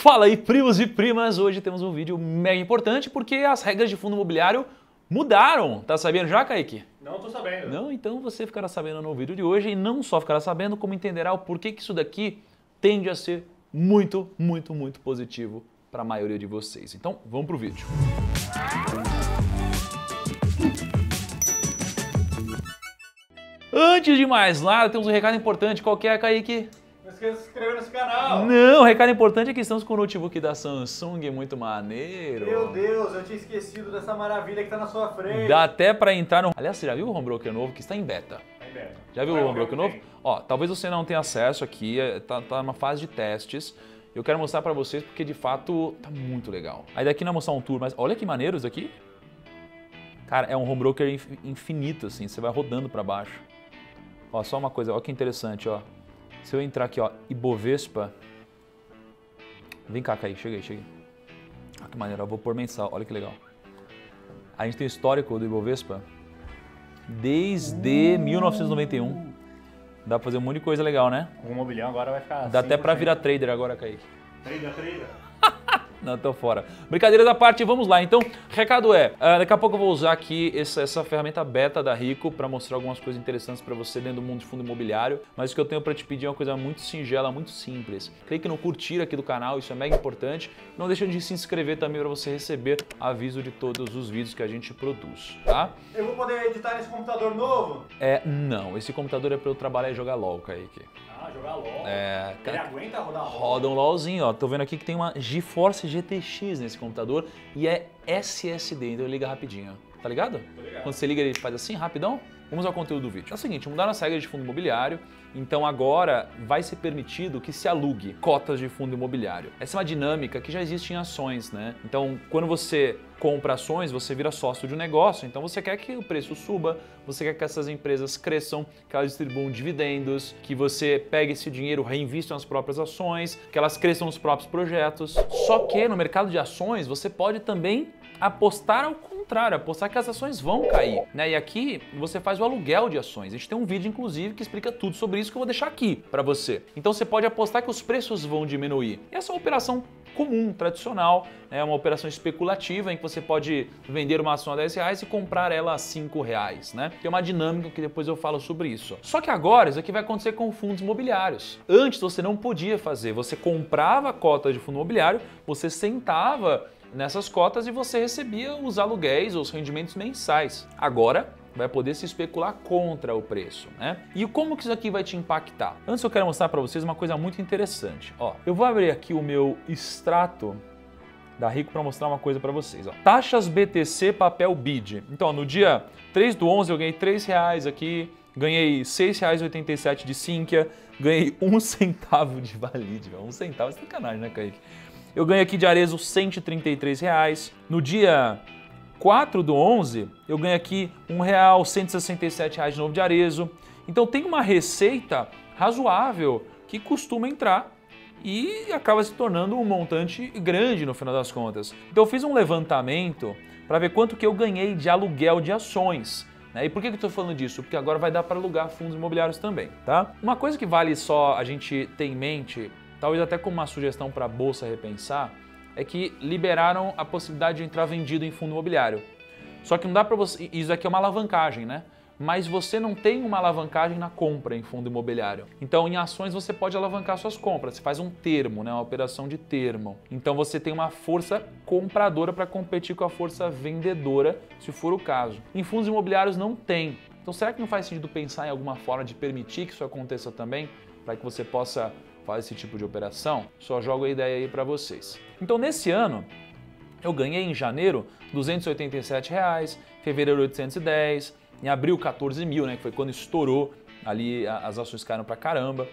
Fala aí, primos e primas! Hoje temos um vídeo mega importante porque as regras de fundo imobiliário mudaram. Tá sabendo já, Kaique? Não tô sabendo. Não? Então você ficará sabendo no vídeo de hoje e não só ficará sabendo, como entenderá o porquê que isso daqui tende a ser muito positivo para a maioria de vocês. Então, vamos pro vídeo. Antes de mais nada, temos um recado importante. Qual que é, Kaique? Não esqueça de se inscrever nesse canal. Não, o recado importante é que estamos com o notebook da Samsung, muito maneiro. Meu Deus, eu tinha esquecido dessa maravilha que tá na sua frente. Dá até pra entrar no... Aliás, você já viu o Home Broker novo que está em beta? Tá em beta. Já viu o Home Broker novo? Ó, talvez você não tenha acesso aqui, tá numa fase de testes. Eu quero mostrar pra vocês porque de fato tá muito legal. Aí daqui nós vamos mostrar um tour, mas olha que maneiro isso aqui. Cara, é um Home Broker infinito assim, você vai rodando pra baixo. Ó, só uma coisa, ó que interessante, ó. Se eu entrar aqui, ó, Ibovespa. Vem cá, Kaique, chega aí. Ah, que maneiro, eu vou pôr mensal, olha que legal. A gente tem o histórico do Ibovespa desde 1991. Dá pra fazer um monte de coisa legal, né? O imobiliário agora vai ficar Dá até pra virar trader agora, Kaique. Trader. Não, tô fora. Brincadeiras à parte, vamos lá. Então, recado é, daqui a pouco eu vou usar aqui essa ferramenta beta da Rico para mostrar algumas coisas interessantes para você dentro do mundo de fundo imobiliário. Mas o que eu tenho para te pedir é uma coisa muito singela, muito simples. Clique no curtir aqui do canal, isso é mega importante. Não deixa de se inscrever também para você receber aviso de todos os vídeos que a gente produz, tá? Eu vou poder editar nesse computador novo? Não, esse computador é para eu trabalhar e jogar LOL, Kaique. Ah, jogar LOL? Ele aguenta rodar LOL? Roda um LOLzinho, ó. Tô vendo aqui que tem uma GeForce GTX nesse computador e é SSD, então liga rapidinho, tá ligado? Tô ligado. Quando você liga ele faz assim, rapidão. Vamos ao conteúdo do vídeo. É o seguinte, mudaram as regras de fundo imobiliário, então agora vai ser permitido que se alugue cotas de fundo imobiliário. Essa é uma dinâmica que já existe em ações, né? Então, quando você compra ações, você vira sócio de um negócio, então você quer que o preço suba, você quer que essas empresas cresçam, que elas distribuam dividendos, que você pegue esse dinheiro, reinvista nas próprias ações, que elas cresçam nos próprios projetos. Só que no mercado de ações, você pode também apostar ao contrário, apostar que as ações vão cair, né? E aqui você faz o aluguel de ações. A gente tem um vídeo, inclusive, que explica tudo sobre isso que eu vou deixar aqui para você. Então você pode apostar que os preços vão diminuir. E essa é uma operação comum, tradicional, é uma operação especulativa em que você pode vender uma ação a R$10 e comprar ela a R$5, né? Tem uma dinâmica que depois eu falo sobre isso. Só que agora isso aqui vai acontecer com fundos imobiliários. Antes você não podia fazer, você comprava cotas de fundo imobiliário, você sentava nessas cotas e você recebia os aluguéis ou os rendimentos mensais. Agora vai poder se especular contra o preço, né? E como que isso aqui vai te impactar? Antes eu quero mostrar para vocês uma coisa muito interessante. Ó, eu vou abrir aqui o meu extrato da Rico para mostrar uma coisa para vocês. Ó. Taxas BTC papel BID. Então, no dia 3/11 eu ganhei R$3 aqui, ganhei R$6,87 de Sinqia, ganhei 1 centavo de Valid. 1 centavo é sacanagem, né, Kaique? Eu ganhei aqui de Arezzo R$133. No dia 4/11, eu ganho aqui R$1,167 de novo de Arezzo. Então tem uma receita razoável que costuma entrar e acaba se tornando um montante grande no final das contas. Então eu fiz um levantamento para ver quanto que eu ganhei de aluguel de ações. E por que eu estou falando disso? Porque agora vai dar para alugar fundos imobiliários também, tá? Uma coisa que vale só a gente ter em mente, talvez até como uma sugestão para a Bolsa repensar, é que liberaram a possibilidade de entrar vendido em fundo imobiliário. Só que não dá para você... Isso aqui é uma alavancagem, né? Mas você não tem uma alavancagem na compra em fundo imobiliário. Então, em ações, você pode alavancar suas compras. Você faz um termo, né? Uma operação de termo. Então, você tem uma força compradora para competir com a força vendedora, se for o caso. Em fundos imobiliários não tem. Então, será que não faz sentido pensar em alguma forma de permitir que isso aconteça também? Para que você possa fazer esse tipo de operação? Só jogo a ideia aí para vocês. Então, nesse ano, eu ganhei em janeiro R$287, fevereiro 810, em abril 14 mil, né, que foi quando estourou ali, as ações caíram pra caramba.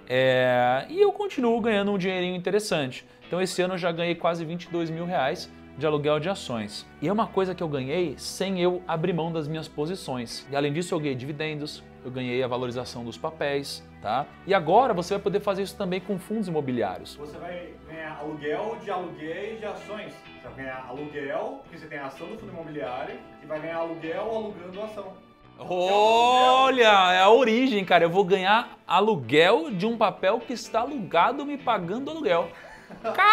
E eu continuo ganhando um dinheirinho interessante. Então esse ano eu já ganhei quase R$22 mil de aluguel de ações. E é uma coisa que eu ganhei sem eu abrir mão das minhas posições. E além disso eu ganhei dividendos, eu ganhei a valorização dos papéis, tá? E agora você vai poder fazer isso também com fundos imobiliários. Você vai ganhar aluguel de aluguéis de ações. Você vai ganhar aluguel, porque você tem a ação do fundo imobiliário, e vai ganhar aluguel alugando a ação. Olha, é a origem, cara. Eu vou ganhar aluguel de um papel que está alugado me pagando aluguel. Caraca!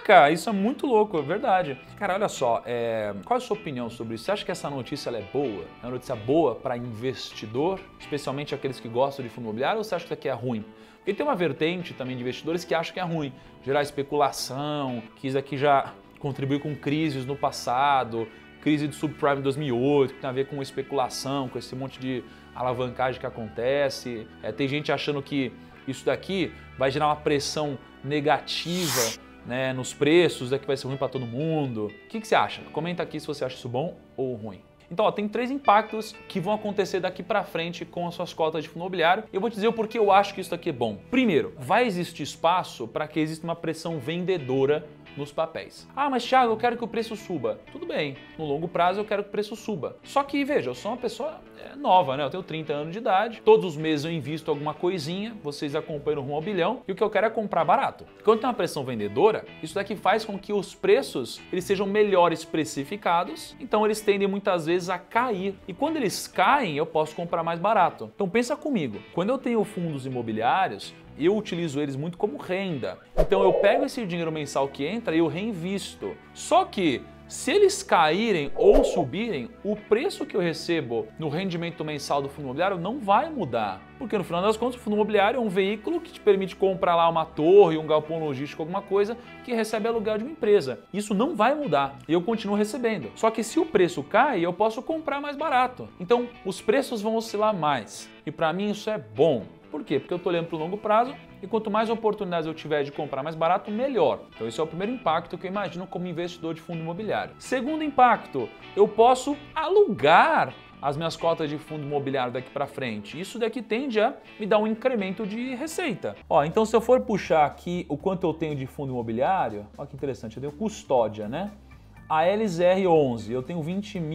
Caraca, isso é muito louco, é verdade. Cara, olha só, qual é a sua opinião sobre isso? Você acha que essa notícia ela é boa? É uma notícia boa para investidor, especialmente aqueles que gostam de fundo imobiliário, ou você acha que isso aqui é ruim? Porque tem uma vertente também de investidores que acham que é ruim, gerar especulação, que isso aqui já contribuiu com crises no passado, crise do subprime de 2008, que tem a ver com especulação, com esse monte de alavancagem que acontece. Tem gente achando que isso daqui vai gerar uma pressão negativa, né, nos preços, que vai ser ruim para todo mundo. O que você acha? Comenta aqui se você acha isso bom ou ruim. Então, tem 3 impactos que vão acontecer daqui para frente com as suas cotas de fundo imobiliário. Eu vou te dizer o porquê eu acho que isso daqui é bom. Primeiro, vai existir espaço para que exista uma pressão vendedora nos papéis. Ah, mas Thiago, eu quero que o preço suba. Tudo bem, no longo prazo eu quero que o preço suba. Só que, veja, eu sou uma pessoa nova, né? Eu tenho 30 anos de idade, todos os meses eu invisto alguma coisinha, vocês acompanham o Rumo ao Bilhão, e o que eu quero é comprar barato. Quando tem uma pressão vendedora, isso daqui faz com que os preços eles sejam melhores precificados, então eles tendem muitas vezes a cair. E quando eles caem, eu posso comprar mais barato. Então pensa comigo, quando eu tenho fundos imobiliários, eu utilizo eles muito como renda. Então eu pego esse dinheiro mensal que entra e eu reinvisto. Só que se eles caírem ou subirem, o preço que eu recebo no rendimento mensal do fundo imobiliário não vai mudar. Porque no final das contas o fundo imobiliário é um veículo que te permite comprar lá uma torre, um galpão logístico, alguma coisa que recebe aluguel de uma empresa. Isso não vai mudar e eu continuo recebendo. Só que se o preço cai, eu posso comprar mais barato. Então os preços vão oscilar mais. E para mim isso é bom. Por quê? Porque eu estou olhando para o longo prazo e quanto mais oportunidades eu tiver de comprar mais barato, melhor. Então esse é o primeiro impacto que eu imagino como investidor de fundo imobiliário. Segundo impacto, eu posso alugar as minhas cotas de fundo imobiliário daqui para frente. Isso daqui tende a me dar um incremento de receita. Então se eu for puxar aqui o quanto eu tenho de fundo imobiliário, olha que interessante, eu tenho custódia, né? A LZR11, eu tenho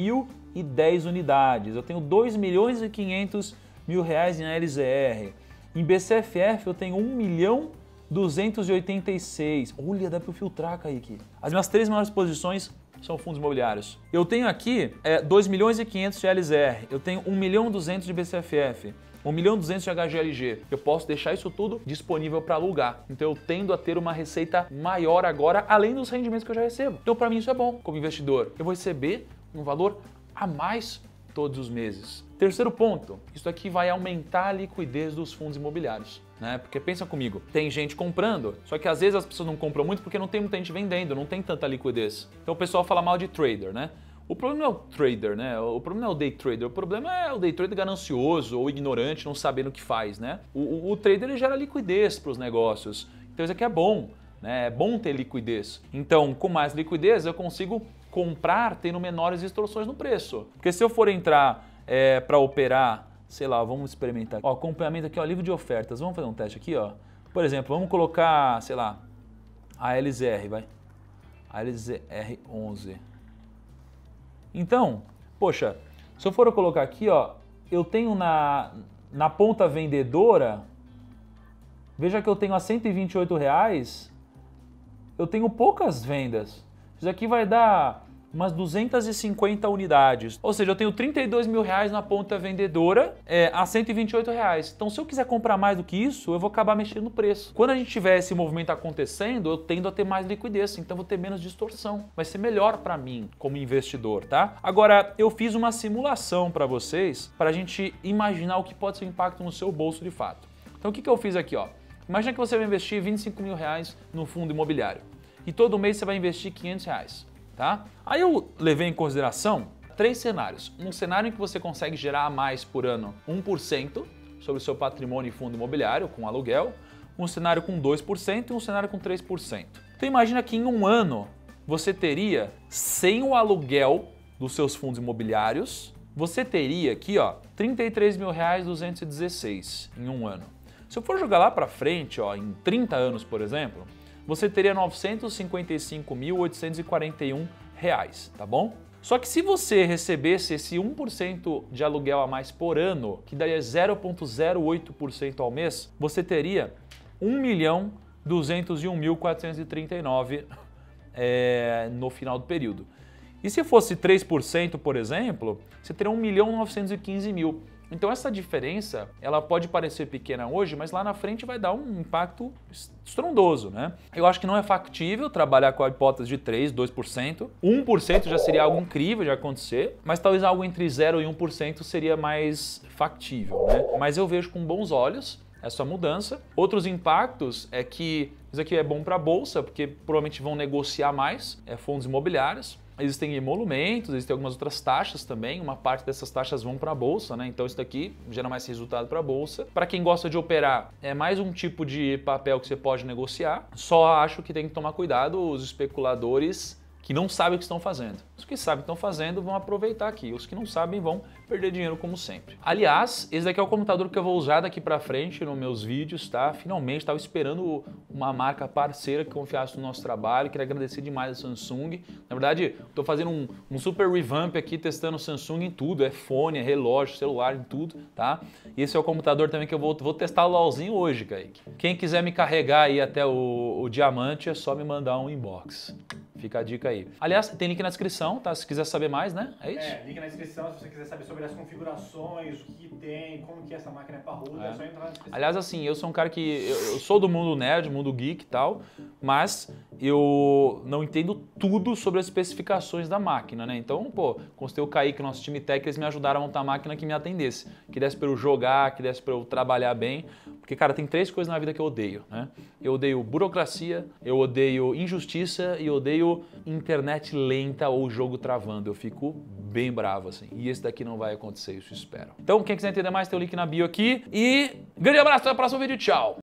20.010 unidades, eu tenho 2.500.000 reais em LZR. Em BCFF eu tenho 1.286.000. Olha, dá para eu filtrar, Kaique. As minhas 3 maiores posições são fundos imobiliários. Eu tenho aqui 2.500.000 de LZR, eu tenho 1.200.000 de BCFF, 1.200.000 de HGLG. Eu posso deixar isso tudo disponível para alugar. Então eu tendo a ter uma receita maior agora, além dos rendimentos que eu já recebo. Então para mim isso é bom como investidor. Eu vou receber um valor a mais todos os meses. Terceiro ponto, isso aqui vai aumentar a liquidez dos fundos imobiliários, né? Porque pensa comigo, tem gente comprando, só que às vezes as pessoas não compram muito porque não tem muita gente vendendo, não tem tanta liquidez. Então o pessoal fala mal de trader, né? O problema não é o trader, né? O problema não é o day trader, o problema é o day trader ganancioso ou ignorante, não sabendo o que faz, né? O trader ele gera liquidez para os negócios, então isso aqui é bom, né? É bom ter liquidez. Então, com mais liquidez eu consigo comprar tendo menores distorções no preço. Porque se eu for entrar para operar, sei lá, vamos experimentar. Acompanhamento aqui, livro de ofertas. Vamos fazer um teste aqui, ó. Por exemplo, vamos colocar, sei lá, a LZR, vai. A LZR11. Então, poxa, se eu for colocar aqui, ó, eu tenho na ponta vendedora, veja que eu tenho a R$128, eu tenho poucas vendas. Isso aqui vai dar umas 250 unidades. Ou seja, eu tenho R$32.000 na ponta vendedora a R$128. Então, se eu quiser comprar mais do que isso, eu vou acabar mexendo no preço. Quando a gente tiver esse movimento acontecendo, eu tendo a ter mais liquidez, então vou ter menos distorção. Vai ser melhor para mim como investidor, tá? Agora, eu fiz uma simulação para vocês, para a gente imaginar o que pode ser o impacto no seu bolso de fato. Então, o que eu fiz aqui, ó? Imagina que você vai investir R$25.000 no fundo imobiliário e todo mês você vai investir R$500. Tá? Aí eu levei em consideração 3 cenários. Um cenário em que você consegue gerar mais por ano 1% sobre o seu patrimônio e fundo imobiliário com aluguel, um cenário com 2% e um cenário com 3%. Então imagina que em um ano você teria, sem o aluguel dos seus fundos imobiliários, você teria aqui, ó, R$33.216 em um ano. Se eu for jogar lá para frente, ó, em 30 anos, por exemplo, você teria R$955.841, tá bom? Só que se você recebesse esse 1% de aluguel a mais por ano, que daria 0,08% ao mês, você teria R$1.201.439 no final do período. E se fosse 3%, por exemplo, você teria R$1.915.000. Então essa diferença, ela pode parecer pequena hoje, mas lá na frente vai dar um impacto estrondoso, né? Eu acho que não é factível trabalhar com a hipótese de 3, 2%. 1% já seria algo incrível de acontecer, mas talvez algo entre 0 e 1% seria mais factível, né? Mas eu vejo com bons olhos essa mudança. Outros impactos é que isso aqui é bom para a bolsa, porque provavelmente vão negociar mais fundos imobiliários. Existem emolumentos, existem algumas outras taxas também, uma parte dessas taxas vão para a bolsa, né? Então isso daqui gera mais resultado para a bolsa. Para quem gosta de operar, é mais um tipo de papel que você pode negociar. Só acho que tem que tomar cuidado os especuladores que não sabem o que estão fazendo. Os que sabem o que estão fazendo vão aproveitar aqui, os que não sabem vão perder dinheiro como sempre. Aliás, esse daqui é o computador que eu vou usar daqui para frente nos meus vídeos, tá? Finalmente, estava esperando uma marca parceira que confiasse no nosso trabalho, queria agradecer demais a Samsung. Na verdade, estou fazendo um super revamp aqui, testando o Samsung em tudo, é fone, é relógio, celular, em tudo, tá? E esse é o computador também que eu vou testar o LOLzinho hoje, Kaique. Quem quiser me carregar aí até o diamante, é só me mandar um inbox. Fica a dica aí. Aliás, tem link na descrição, tá? Se quiser saber mais, né? É isso? Link na descrição, se você quiser saber sobre as configurações, o que tem, como que essa máquina é parruda, é só entrar na descrição. Aliás, assim, eu sou um cara que... Eu sou do mundo nerd, mundo geek e tal, mas eu não entendo tudo sobre as especificações da máquina, né? Então, pô, consultei o Kaique, nosso time técnico, eles me ajudaram a montar a máquina que me atendesse. Que desse pra eu jogar, que desse pra eu trabalhar bem. Porque, cara, tem 3 coisas na vida que eu odeio, né? Eu odeio burocracia, eu odeio injustiça e eu odeio internet lenta ou jogo travando. Eu fico bem bravo, assim. E esse daqui não vai acontecer, isso eu espero. Então, quem quiser entender mais, tem o link na bio aqui. E grande abraço, até o próximo vídeo. Tchau!